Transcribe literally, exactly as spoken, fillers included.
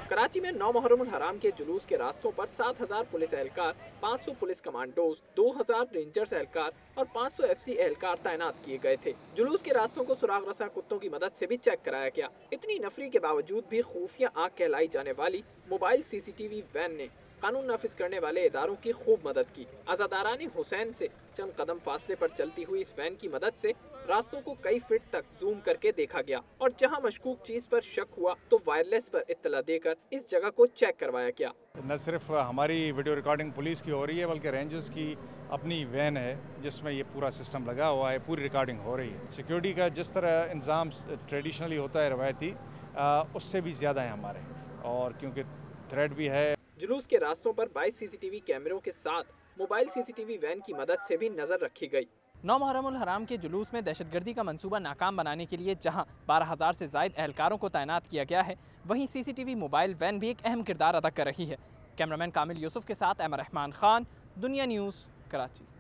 कराची में नौ मुहर्रम हराम के जुलूस के रास्तों पर सात हजार पुलिस एहलकार, पाँच सौ पुलिस कमांडोज, दो हजार रेंजर्स एहलकार और पाँच सौ एफ सी एहलकार तैनात किए गए थे। जुलूस के रास्तों को सुराग रसा कुत्तों की मदद से भी चेक कराया गया। इतनी नफरी के बावजूद भी खुफिया आग कहलाई जाने वाली mobile C C T V van ने कानून नाफिज करने वाले इदारों की खूब मदद की। आज़ादारानी हुसैन से चंद कदम फासले पर चलती हुई इस वैन की मदद से रास्तों को कई फीट तक जूम करके देखा गया और जहां मशकूक चीज पर शक हुआ तो वायरलेस पर इत्तला देकर इस जगह को चेक करवाया गया। न सिर्फ हमारी वीडियो रिकॉर्डिंग पुलिस की हो रही है बल्कि रेंजर्स की अपनी वैन है जिसमें ये पूरा सिस्टम लगा हुआ है, पूरी रिकॉर्डिंग हो रही है। सिक्योरिटी का जिस तरह इंतज़ाम ट्रेडिशनली होता है रवायती, उससे भी ज़्यादा है हमारे, और क्योंकि थ्रेड भी है। जुलूस के रास्तों पर बाईस सी सी टी वी कैमरों के साथ mobile C C T V van की मदद से भी नजर रखी गई। नौ मुहर्रम हराम के जुलूस में दहशतगर्दी का मंसूबा नाकाम बनाने के लिए जहां बारह हजार से जायद एहलकारों को तैनात किया गया है, वहीं C C T V mobile van भी एक अहम किरदार अदा कर रही है। कैमरामैन कामिल यूसुफ के साथ अहमद रहमान खान, दुनिया न्यूज़, कराची।